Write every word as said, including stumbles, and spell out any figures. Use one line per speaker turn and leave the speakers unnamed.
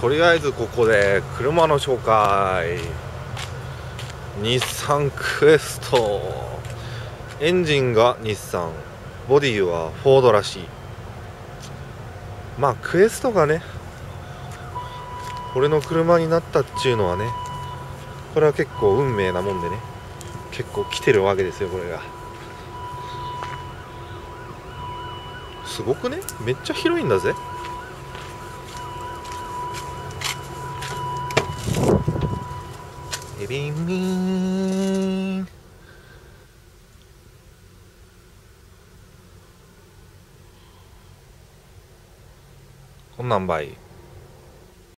とりあえずここで車の紹介。日産クエスト、エンジンが日産、ボディはフォードらしい。まあクエストがね俺の車になったっちゅうのはね、これは結構運命なもんでね、結構来てるわけですよ。これがすごくね、めっちゃ広いんだぜ。エビンミーン、こんなんばい。